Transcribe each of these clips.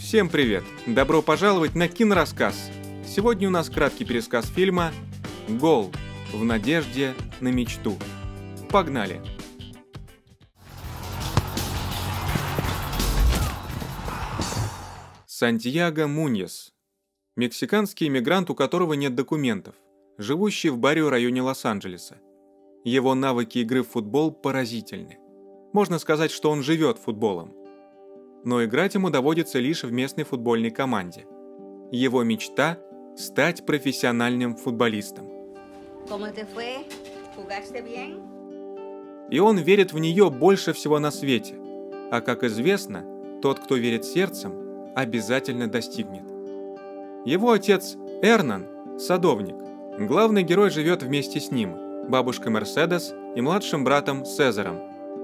Всем привет! Добро пожаловать на кинорассказ. Сегодня у нас краткий пересказ фильма «Гол. В надежде на мечту». Погнали! Сантьяго Муньес. Мексиканский иммигрант, у которого нет документов, живущий в Баррио-районе Лос-Анджелеса. Его навыки игры в футбол поразительны. Можно сказать, что он живет футболом. Но играть ему доводится лишь в местной футбольной команде. Его мечта – стать профессиональным футболистом. И он верит в нее больше всего на свете. А как известно, тот, кто верит сердцем, обязательно достигнет. Его отец Эрнан – садовник. Главный герой живет вместе с ним, бабушкой Мерседес и младшим братом Сезаром.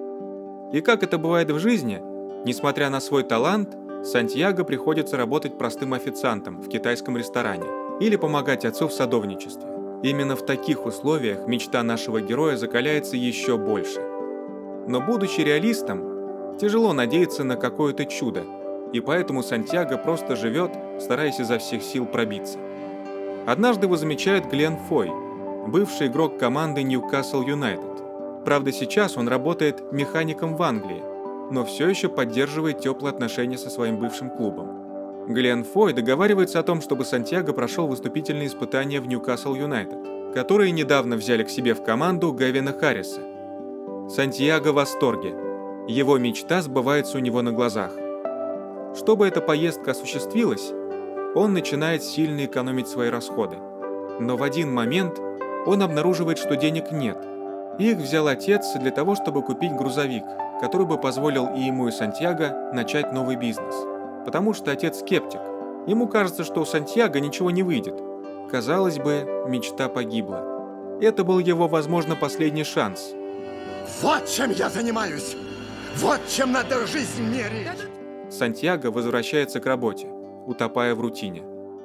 И как это бывает в жизни, несмотря на свой талант, Сантьяго приходится работать простым официантом в китайском ресторане или помогать отцу в садовничестве. Именно в таких условиях мечта нашего героя закаляется еще больше. Но будучи реалистом, тяжело надеяться на какое-то чудо, и поэтому Сантьяго просто живет, стараясь изо всех сил пробиться. Однажды его замечает Глен Фой, бывший игрок команды Ньюкасл Юнайтед. Правда, сейчас он работает механиком в Англии, но все еще поддерживает теплые отношения со своим бывшим клубом. Глен Фой договаривается о том, чтобы Сантьяго прошел выступительные испытания в Ньюкасл Юнайтед, которые недавно взяли к себе в команду Гевина Харриса. Сантьяго в восторге. Его мечта сбывается у него на глазах. Чтобы эта поездка осуществилась, он начинает сильно экономить свои расходы. Но в один момент он обнаруживает, что денег нет. Их взял отец для того, чтобы купить грузовик, который бы позволил и ему, и Сантьяго начать новый бизнес. Потому что отец скептик. Ему кажется, что у Сантьяго ничего не выйдет. Казалось бы, мечта погибла. Это был его, возможно, последний шанс. Вот чем я занимаюсь! Вот чем надо жизнь мерить! Сантьяго возвращается к работе, утопая в рутине.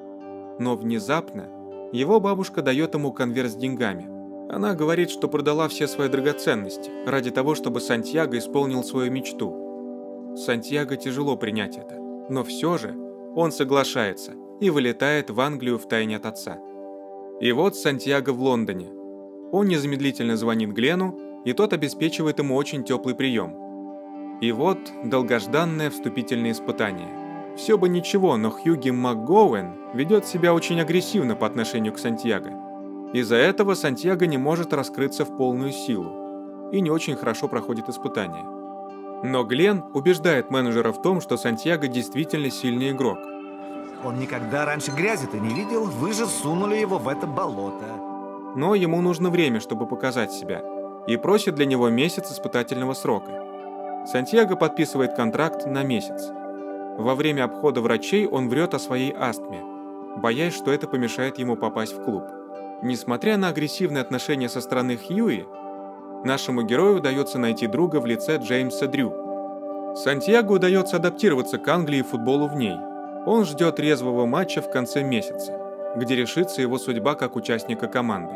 Но внезапно его бабушка дает ему конверт с деньгами. Она говорит, что продала все свои драгоценности ради того, чтобы Сантьяго исполнил свою мечту. Сантьяго тяжело принять это, но все же он соглашается и вылетает в Англию втайне от отца. И вот Сантьяго в Лондоне. Он незамедлительно звонит Глену, и тот обеспечивает ему очень теплый прием. И вот долгожданное вступительное испытание. Все бы ничего, но Хьюги МакГоуэн ведет себя очень агрессивно по отношению к Сантьяго. Из-за этого Сантьяго не может раскрыться в полную силу и не очень хорошо проходит испытание. Но Глен убеждает менеджера в том, что Сантьяго действительно сильный игрок. Он никогда раньше грязи-то не видел, вы же сунули его в это болото. Но ему нужно время, чтобы показать себя, и просит для него месяц испытательного срока. Сантьяго подписывает контракт на месяц. Во время обхода врачей он врет о своей астме, боясь, что это помешает ему попасть в клуб. Несмотря на агрессивные отношения со стороны Хьюи, нашему герою удается найти друга в лице Джеймса Дрю. Сантьяго удается адаптироваться к Англии и футболу в ней. Он ждет резвого матча в конце месяца, где решится его судьба как участника команды.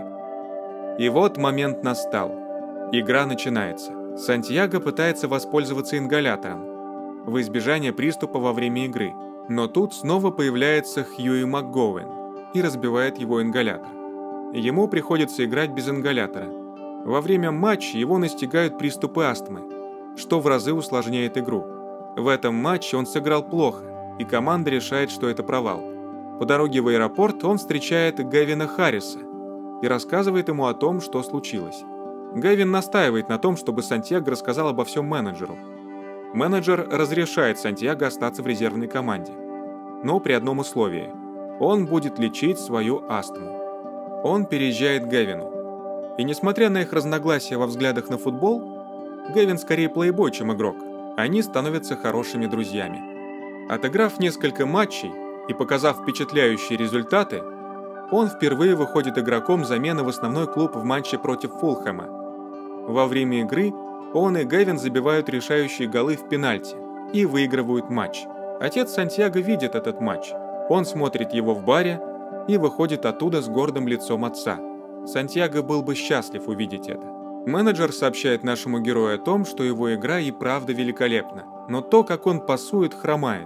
И вот момент настал. Игра начинается. Сантьяго пытается воспользоваться ингалятором в избежание приступа во время игры, но тут снова появляется Хьюи МакГоуэн и разбивает его ингалятор. Ему приходится играть без ингалятора. Во время матча его настигают приступы астмы, что в разы усложняет игру. В этом матче он сыграл плохо, и команда решает, что это провал. По дороге в аэропорт он встречает Гевина Харриса и рассказывает ему о том, что случилось. Гевин настаивает на том, чтобы Сантьяго рассказал обо всем менеджеру. Менеджер разрешает Сантьяго остаться в резервной команде, но при одном условии – он будет лечить свою астму. Он переезжает к Гевину. И несмотря на их разногласия во взглядах на футбол, Гевин скорее плейбой, чем игрок. Они становятся хорошими друзьями. Отыграв несколько матчей и показав впечатляющие результаты, он впервые выходит игроком замены в основной клуб в матче против Фулхэма. Во время игры он и Гевин забивают решающие голы в пенальти и выигрывают матч. Отец Сантьяго видит этот матч. Он смотрит его в баре и выходит оттуда с гордым лицом отца. Сантьяго был бы счастлив увидеть это. Менеджер сообщает нашему герою о том, что его игра и правда великолепна, но то, как он пасует, хромает, в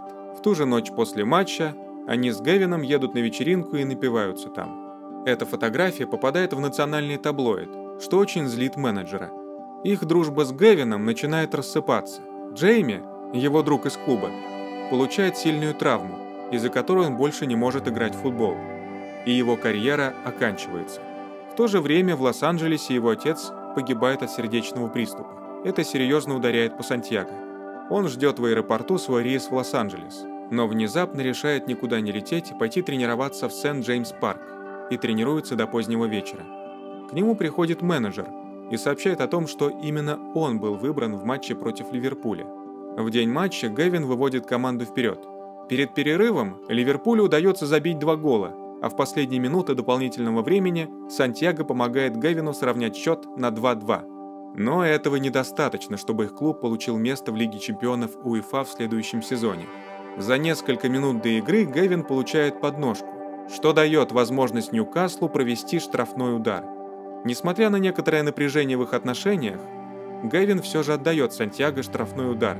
ту же ночь после матча они с Гевином едут на вечеринку и напиваются там. Эта фотография попадает в национальный таблоид, что очень злит менеджера. Их дружба с Гевином начинает рассыпаться. Джейми, его друг из клуба, получает сильную травму, из-за которой он больше не может играть в футбол, и его карьера оканчивается. В то же время в Лос-Анджелесе его отец погибает от сердечного приступа. Это серьезно ударяет по Сантьяго. Он ждет в аэропорту свой рейс в Лос-Анджелес, но внезапно решает никуда не лететь и пойти тренироваться в Сент-Джеймс-парк и тренируется до позднего вечера. К нему приходит менеджер и сообщает о том, что именно он был выбран в матче против Ливерпуля. В день матча Гевин выводит команду вперед. Перед перерывом Ливерпулю удается забить 2 гола, а в последние минуты дополнительного времени Сантьяго помогает Гевину сравнять счет на 2-2. Но этого недостаточно, чтобы их клуб получил место в Лиге чемпионов УЕФА в следующем сезоне. За несколько минут до игры Гевин получает подножку, что дает возможность Ньюкаслу провести штрафной удар. Несмотря на некоторое напряжение в их отношениях, Гевин все же отдает Сантьяго штрафной удар.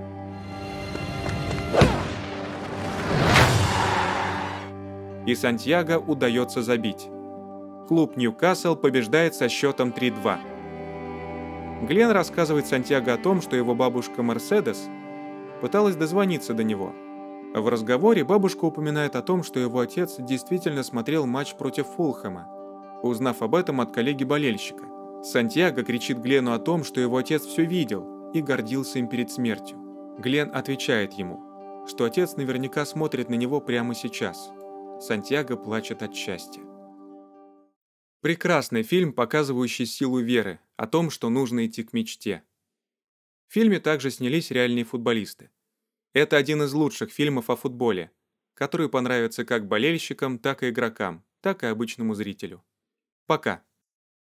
И Сантьяго удается забить. Клуб Ньюкасл побеждает со счетом 3-2. Гленн рассказывает Сантьяго о том, что его бабушка Мерседес пыталась дозвониться до него. В разговоре бабушка упоминает о том, что его отец действительно смотрел матч против Фулхэма, узнав об этом от коллеги-болельщика. Сантьяго кричит Гленну о том, что его отец все видел и гордился им перед смертью. Гленн отвечает ему, что отец наверняка смотрит на него прямо сейчас. Сантьяго плачет от счастья. Прекрасный фильм, показывающий силу веры, о том, что нужно идти к мечте. В фильме также снялись реальные футболисты. Это один из лучших фильмов о футболе, который понравится как болельщикам, так и игрокам, так и обычному зрителю. Пока.